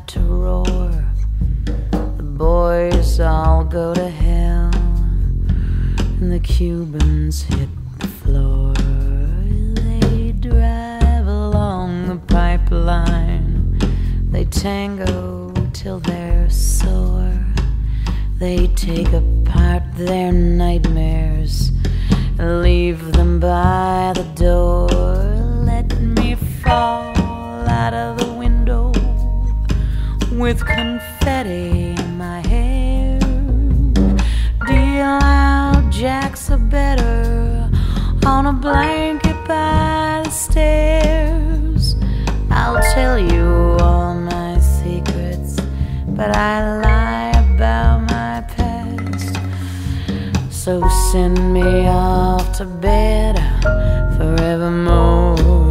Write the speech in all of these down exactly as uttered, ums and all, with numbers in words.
to roar. The boys all go to hell, and the Cubans hit the floor. They drive along the pipeline, they tango till they're sore. They take apart their nightmares and leave them by the door. Let me fall out of the window with confetti in my hair. Deal out jacks are better on a blanket by the stairs. I'll tell you all my secrets, but I lie about my past. So send me off to bed forevermore.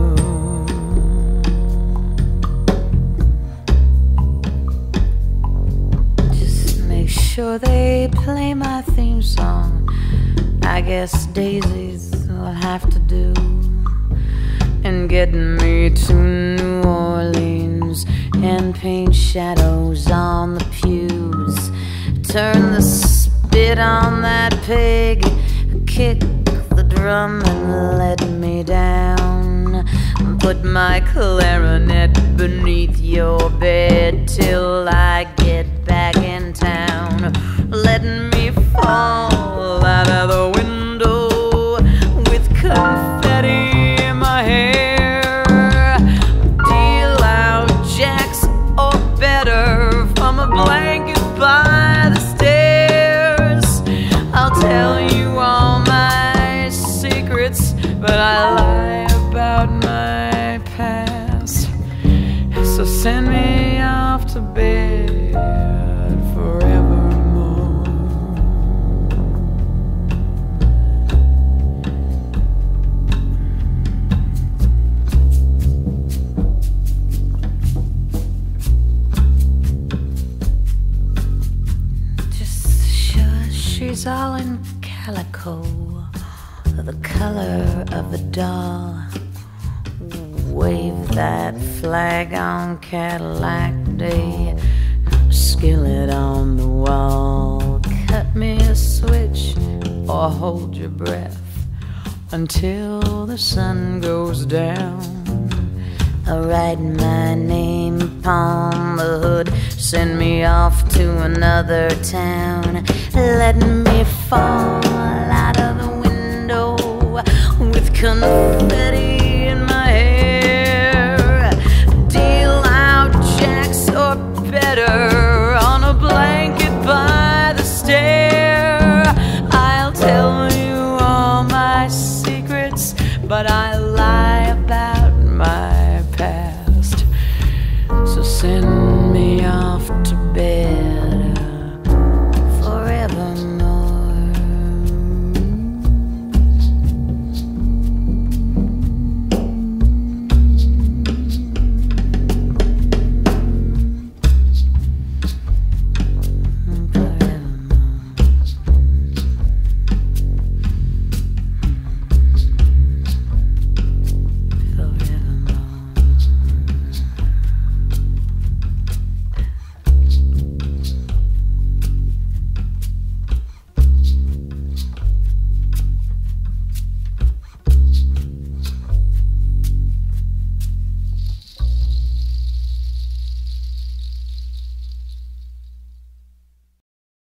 Just make sure they play my theme song. I guess daisies will have to do. And get me to New Orleans and paint shadows on the pews. Turn the spit on that pig, kick the drum and let me down. Put my clarinet beneath your bed till I get back in town. Let me fall out of the window with confetti in my hair. Deal out jacks or better from a blanket by the stairs. I'll tell you all my secrets, but I lie about my past. So send me off to bed forevermore. Just sure she's all in calico, the color of a doll. Wave that flag on Cadillac Day, skillet on the wall. Cut me a switch or hold your breath until the sun goes down. I'll write my name upon the hood, send me off to another town. Let me fall out of the window with confetti in my hair. Deal out jacks or better on a blanket by the stair. I'll tell you all my secrets, but I